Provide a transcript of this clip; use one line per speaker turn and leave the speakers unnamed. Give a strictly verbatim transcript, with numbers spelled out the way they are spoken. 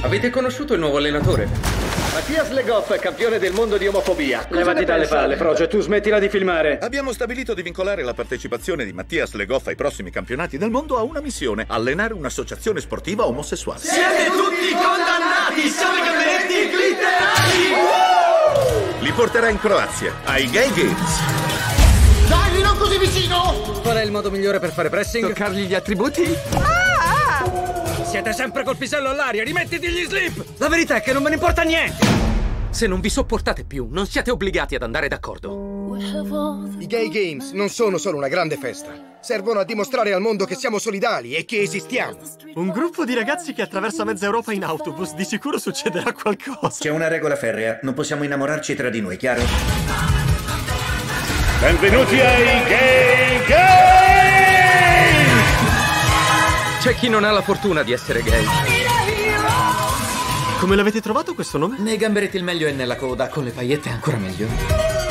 Avete conosciuto il nuovo allenatore?
Mattias Legoff, campione del mondo di omofobia.
Levati dalle palle, Frocio, tu smettila di filmare.
Abbiamo stabilito di vincolare la partecipazione di Mattias Legoff ai prossimi campionati del mondo a una missione: allenare un'associazione sportiva omosessuale.
Siete tutti condannati! Siamo i gamberetti glitterati!
Li porterà in Croazia, ai Gay Games.
Dai, non così vicino!
Qual è il modo migliore per fare pressing?
Toccargli gli attributi?
Siete sempre col pisello all'aria, rimettiti gli slip!
La verità è che non me ne importa niente! Se non vi sopportate più, non siete obbligati ad andare d'accordo.
I Gay Games non sono solo una grande festa. Servono a dimostrare al mondo che siamo solidali e che esistiamo.
Un gruppo di ragazzi che attraversa mezza Europa in autobus, di sicuro succederà qualcosa.
C'è una regola ferrea, non possiamo innamorarci tra di noi, chiaro?
Benvenuti ai Gay Games!
C'è chi non ha la fortuna di essere gay.
Come l'avete trovato questo nome?
Nei gamberetti il meglio è nella coda, con le paillette ancora meglio.